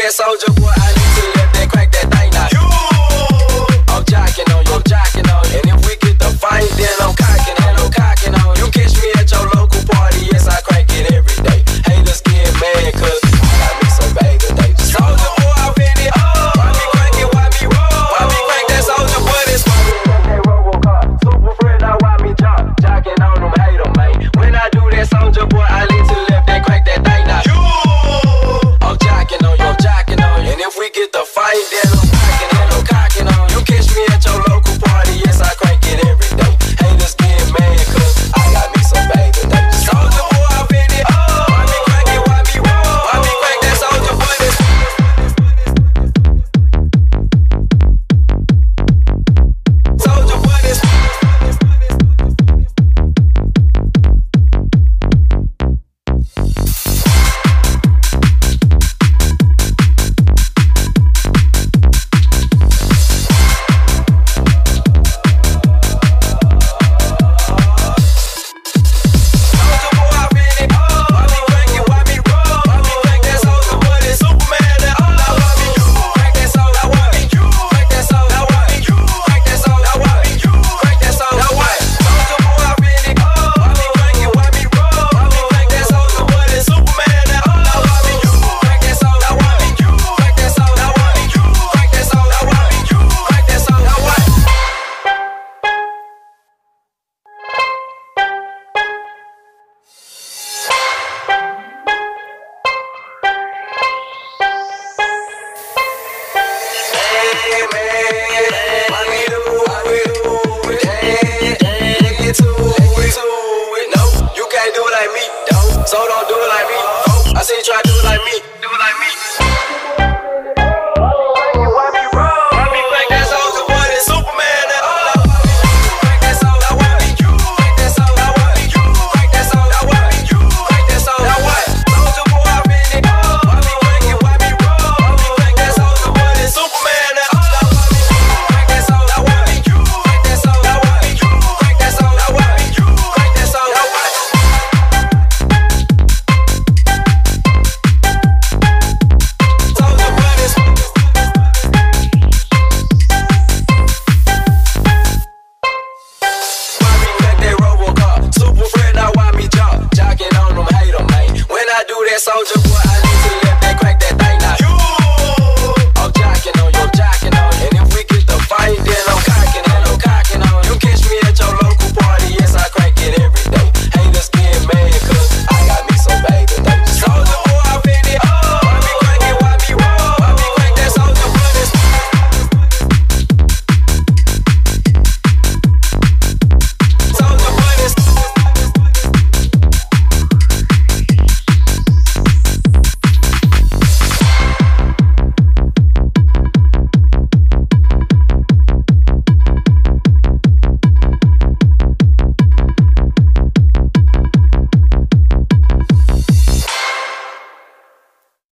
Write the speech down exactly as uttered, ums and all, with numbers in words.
that Soulja boy, I need to let that crack that thing now. You, I'm jocking on you, I'm jocking on you. And if we get the fight, then I'm cocking on you, I'm cocking on you. You catch me at your local party, yes, I crank it every day. Haters get mad, cause I got me some bag of days. Soulja boy, I'm in it. Why me crank it, why me roll? Why me crank that Soulja boy, this why me crank that Robocar. Super friend, now why me jock? Jocking on them, hate them, man. When I do that Soulja boy, I lean to the left and crank that thing now. You, I'm jocking on you, I'm jocking on you. And if we get the fight, then I'm cocking on you, I'm cocking on you. You catch me at your local party, yes, I crank it every day. Haters get mad, cause I got me some bag of days. Soulja boy, I'm in it. Why me crank it, why me roll? Why me crank that Soulja boy, this Soulja boy, this so don't do it like me. Oh, I see you try to do it like me.